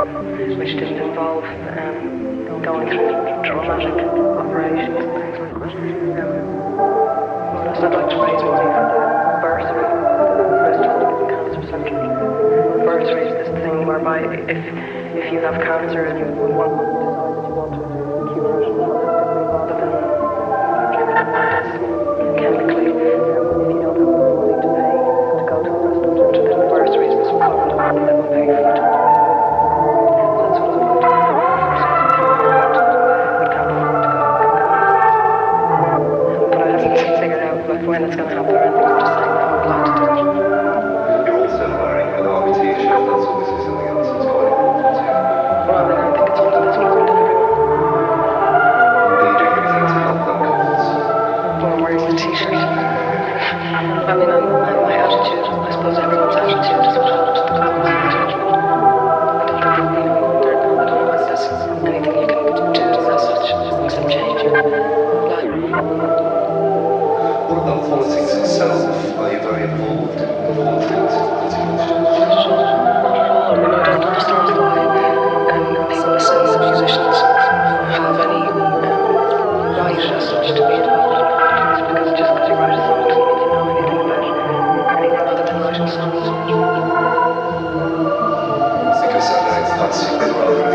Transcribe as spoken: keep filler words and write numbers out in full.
which didn't involve um, going through traumatic operations. Um, so I'd like to raise money for the bursary, the breast cancer centre. Bursary is this thing whereby if if you have cancer and you want to decide that you want to cure it rather than chemically, um, if you don't have the money to pay to go to a breast cancer centre, then the bursary is this fund that will pay for it. So that's what I'm going to do. But I haven't figured out like when it's going to happen or anything. I'm just saying that I'm glad to do it. You're also wearing an R B T shirt. That's obviously something else that's quite important too. Well, I mean, I think it's something that's important to everyone. Are you doing anything to help that cause? Well, I'm wearing a t-shirt. I mean, I'm, I'm, my attitude, I suppose everyone's attitude is what helps the cause. I don't think, you know, there, I don't know if there's anything you can do as such except change your life. What about politics itself? Are you very involved in politics? I mean, I don't understand why um, people say that musicians have any um, right as such to be involved in politics, because just because you write a song doesn't mean you know anything about anything other than writing songs. Because I know that's rather